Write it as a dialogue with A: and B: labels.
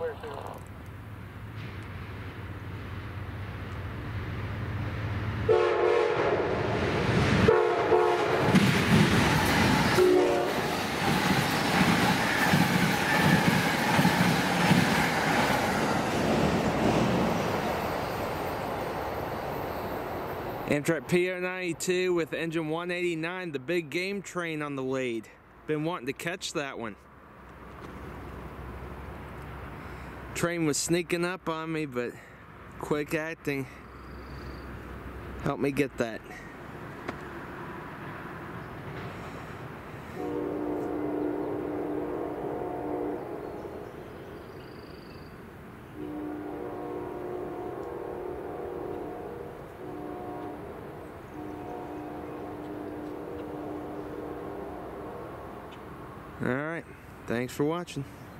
A: clear signal.
B: Amtrak P092 with engine 189, the big game train on the lead. Been wanting to catch that one. Train was sneaking up on me, but quick acting helped me get that. Alright, thanks for watching.